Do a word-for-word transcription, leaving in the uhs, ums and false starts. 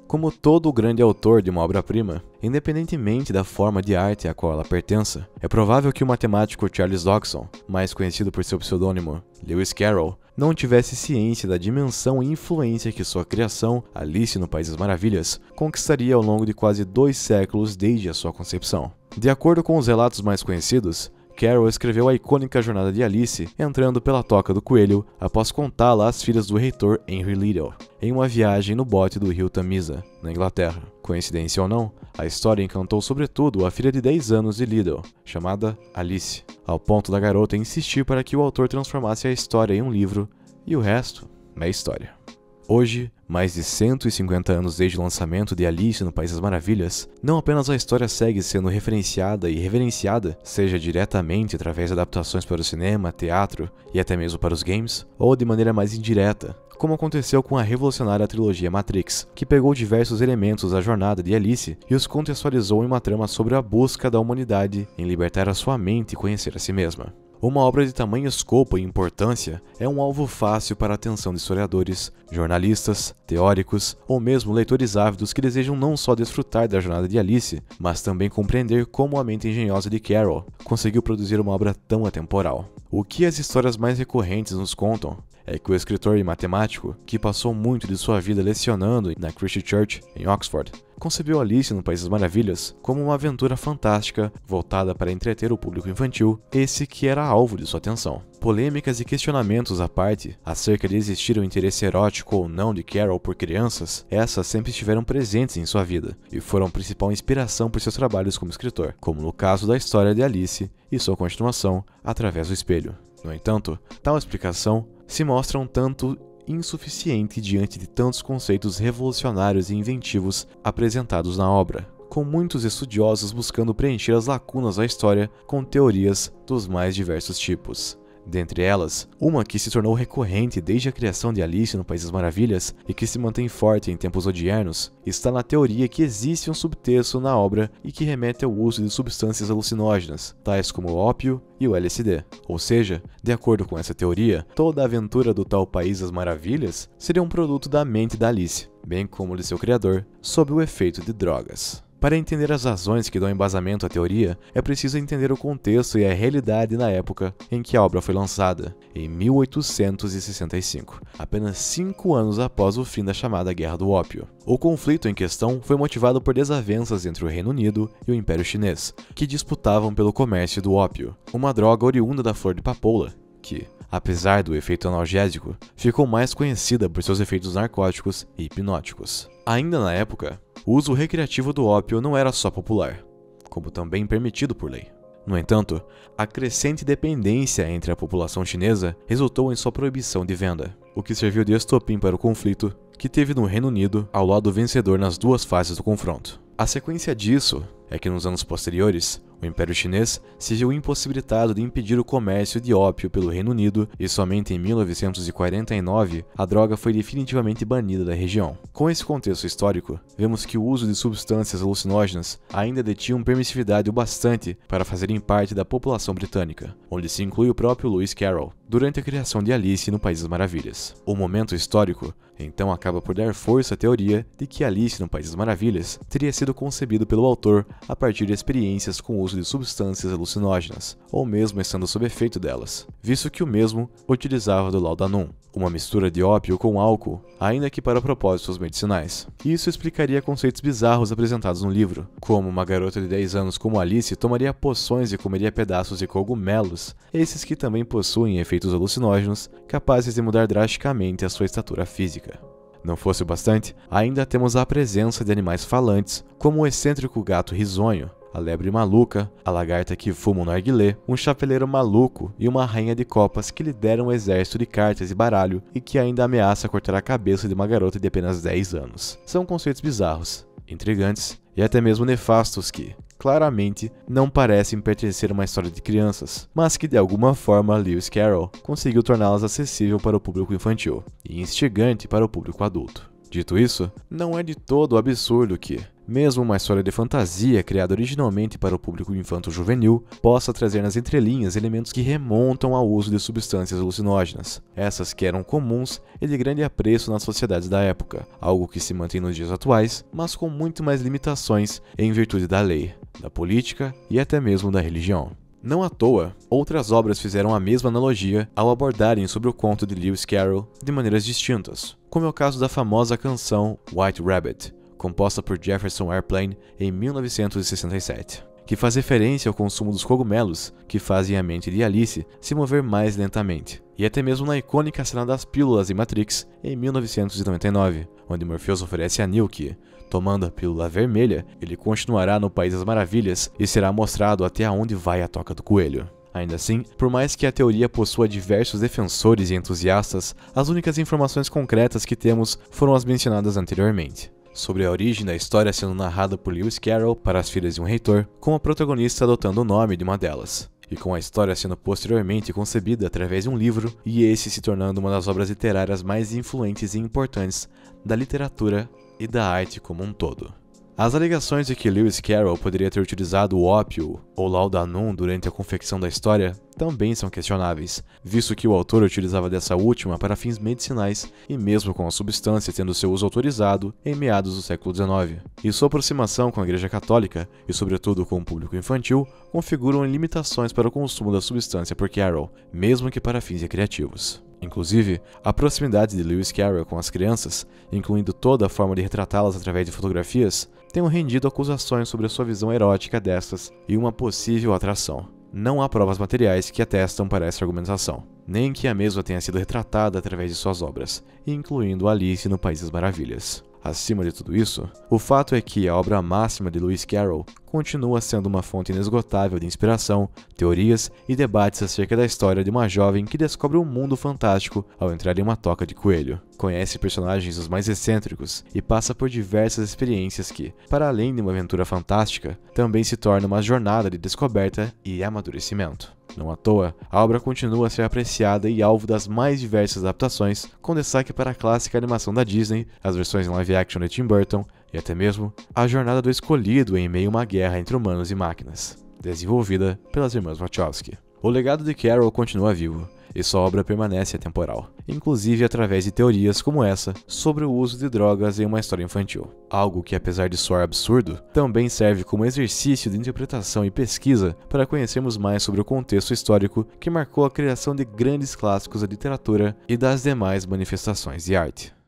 Como todo grande autor de uma obra-prima, independentemente da forma de arte a qual ela pertença, é provável que o matemático Charles Dodgson, mais conhecido por seu pseudônimo Lewis Carroll, não tivesse ciência da dimensão e influência que sua criação, Alice no País das Maravilhas, conquistaria ao longo de quase dois séculos desde a sua concepção. De acordo com os relatos mais conhecidos, Carroll escreveu a icônica jornada de Alice entrando pela toca do coelho após contá-la às filhas do reitor Henry Liddell, em uma viagem no bote do rio Tamisa, na Inglaterra. Coincidência ou não, a história encantou sobretudo a filha de dez anos de Liddell, chamada Alice, ao ponto da garota insistir para que o autor transformasse a história em um livro, e o resto é história. Hoje, mais de cento e cinquenta anos desde o lançamento de Alice no País das Maravilhas, não apenas a história segue sendo referenciada e reverenciada, seja diretamente através de adaptações para o cinema, teatro e até mesmo para os games, ou de maneira mais indireta, como aconteceu com a revolucionária trilogia Matrix, que pegou diversos elementos da jornada de Alice e os contextualizou em uma trama sobre a busca da humanidade em libertar a sua mente e conhecer a si mesma. Uma obra de tamanho escopo e importância é um alvo fácil para a atenção de historiadores, jornalistas, teóricos ou mesmo leitores ávidos que desejam não só desfrutar da jornada de Alice, mas também compreender como a mente engenhosa de Carroll conseguiu produzir uma obra tão atemporal. O que as histórias mais recorrentes nos contam é que o escritor e matemático, que passou muito de sua vida lecionando na Christ Church, em Oxford, concebeu Alice no País das Maravilhas como uma aventura fantástica voltada para entreter o público infantil, esse que era alvo de sua atenção. Polêmicas e questionamentos à parte acerca de existir um interesse erótico ou não de Carroll por crianças, essas sempre estiveram presentes em sua vida e foram principal inspiração por seus trabalhos como escritor, como no caso da história de Alice e sua continuação, Através do Espelho. No entanto, tal explicação se mostra um tanto insuficiente diante de tantos conceitos revolucionários e inventivos apresentados na obra, com muitos estudiosos buscando preencher as lacunas da história com teorias dos mais diversos tipos. Dentre elas, uma que se tornou recorrente desde a criação de Alice no País das Maravilhas e que se mantém forte em tempos odiernos, está na teoria que existe um subtexto na obra e que remete ao uso de substâncias alucinógenas, tais como o ópio e o L S D. Ou seja, de acordo com essa teoria, toda a aventura do tal País das Maravilhas seria um produto da mente da Alice, bem como de seu criador, sob o efeito de drogas. Para entender as razões que dão embasamento à teoria, é preciso entender o contexto e a realidade na época em que a obra foi lançada, em mil oitocentos e sessenta e cinco, apenas cinco anos após o fim da chamada Guerra do Ópio. O conflito em questão foi motivado por desavenças entre o Reino Unido e o Império Chinês, que disputavam pelo comércio do ópio, uma droga oriunda da flor de papoula, que, apesar do efeito analgésico, ficou mais conhecida por seus efeitos narcóticos e hipnóticos. Ainda na época, o uso recreativo do ópio não era só popular, como também permitido por lei. No entanto, a crescente dependência entre a população chinesa resultou em sua proibição de venda, o que serviu de estopim para o conflito que teve no Reino Unido ao lado vencedor nas duas fases do confronto. A sequência disso é que nos anos posteriores, o Império Chinês se viu impossibilitado de impedir o comércio de ópio pelo Reino Unido e somente em mil novecentos e quarenta e nove a droga foi definitivamente banida da região. Com esse contexto histórico, vemos que o uso de substâncias alucinógenas ainda detinha permissividade o bastante para fazerem parte da população britânica, onde se inclui o próprio Lewis Carroll, durante a criação de Alice no País das Maravilhas. O momento histórico, então, acaba por dar força à teoria de que Alice no País das Maravilhas teria sido concebido pelo autor a partir de experiências com o uso de substâncias alucinógenas, ou mesmo estando sob efeito delas, visto que o mesmo utilizava do laudanum, uma mistura de ópio com álcool, ainda que para propósitos medicinais. Isso explicaria conceitos bizarros apresentados no livro, como uma garota de dez anos como Alice tomaria poções e comeria pedaços de cogumelos, esses que também possuem efeitos alucinógenos capazes de mudar drasticamente a sua estatura física. Não fosse o bastante, ainda temos a presença de animais falantes, como o excêntrico gato risonho, a lebre maluca, a lagarta que fuma um narguilé, um chapeleiro maluco e uma rainha de copas que lidera um exército de cartas e baralho e que ainda ameaça cortar a cabeça de uma garota de apenas dez anos. São conceitos bizarros, intrigantes e até mesmo nefastos que, claramente, não parecem pertencer a uma história de crianças, mas que de alguma forma Lewis Carroll conseguiu torná-las acessível para o público infantil e instigante para o público adulto. Dito isso, não é de todo absurdo que, mesmo uma história de fantasia criada originalmente para o público infanto-juvenil possa trazer nas entrelinhas elementos que remontam ao uso de substâncias alucinógenas, essas que eram comuns e de grande apreço nas sociedades da época, algo que se mantém nos dias atuais, mas com muito mais limitações em virtude da lei, da política e até mesmo da religião. Não à toa, outras obras fizeram a mesma analogia ao abordarem sobre o conto de Lewis Carroll de maneiras distintas, como é o caso da famosa canção White Rabbit, composta por Jefferson Airplane em mil novecentos e sessenta e sete, que faz referência ao consumo dos cogumelos que fazem a mente de Alice se mover mais lentamente, e até mesmo na icônica cena das pílulas em Matrix em mil novecentos e noventa e nove, onde Morpheus oferece a Neo que, tomando a pílula vermelha, ele continuará no País das Maravilhas e será mostrado até onde vai a toca do coelho. Ainda assim, por mais que a teoria possua diversos defensores e entusiastas, as únicas informações concretas que temos foram as mencionadas anteriormente, sobre a origem da história sendo narrada por Lewis Carroll para as filhas de um reitor, com a protagonista adotando o nome de uma delas, e com a história sendo posteriormente concebida através de um livro, e esse se tornando uma das obras literárias mais influentes e importantes da literatura e da arte como um todo. As alegações de que Lewis Carroll poderia ter utilizado o ópio ou laudanum durante a confecção da história também são questionáveis, visto que o autor utilizava dessa última para fins medicinais e mesmo com a substância tendo seu uso autorizado em meados do século dezenove. E sua aproximação com a Igreja Católica, e sobretudo com o público infantil, configuram limitações para o consumo da substância por Carroll, mesmo que para fins recreativos. Inclusive, a proximidade de Lewis Carroll com as crianças, incluindo toda a forma de retratá-las através de fotografias, tem rendido acusações sobre a sua visão erótica destas e uma possível atração. Não há provas materiais que atestam para essa argumentação, nem que a mesma tenha sido retratada através de suas obras, incluindo Alice no País das Maravilhas. Acima de tudo isso, o fato é que a obra máxima de Lewis Carroll continua sendo uma fonte inesgotável de inspiração, teorias e debates acerca da história de uma jovem que descobre um mundo fantástico ao entrar em uma toca de coelho, conhece personagens os mais excêntricos e passa por diversas experiências que, para além de uma aventura fantástica, também se torna uma jornada de descoberta e amadurecimento. Não à toa, a obra continua a ser apreciada e alvo das mais diversas adaptações, com destaque para a clássica animação da Disney, as versões em live action de Tim Burton e até mesmo a jornada do escolhido em meio a uma guerra entre humanos e máquinas, desenvolvida pelas irmãs Wachowski. O legado de Carroll continua vivo, e sua obra permanece atemporal, inclusive através de teorias como essa sobre o uso de drogas em uma história infantil. Algo que, apesar de soar absurdo, também serve como exercício de interpretação e pesquisa para conhecermos mais sobre o contexto histórico que marcou a criação de grandes clássicos da literatura e das demais manifestações de arte.